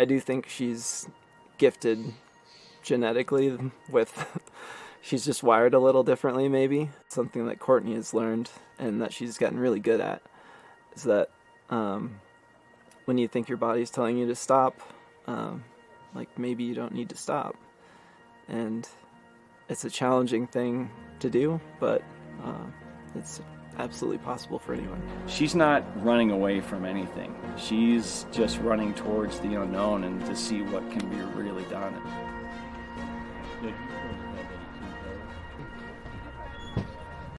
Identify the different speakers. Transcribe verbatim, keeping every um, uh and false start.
Speaker 1: I do think she's gifted genetically with, she's just wired a little differently maybe. Something that Courtney has learned and that she's gotten really good at is that um, when you think your body's telling you to stop, um, like maybe you don't need to stop. And it's a challenging thing to do, but uh, it's absolutely possible for anyone.
Speaker 2: She's not running away from anything. She's just running towards the unknown and to see what can be really done.
Speaker 3: Yeah.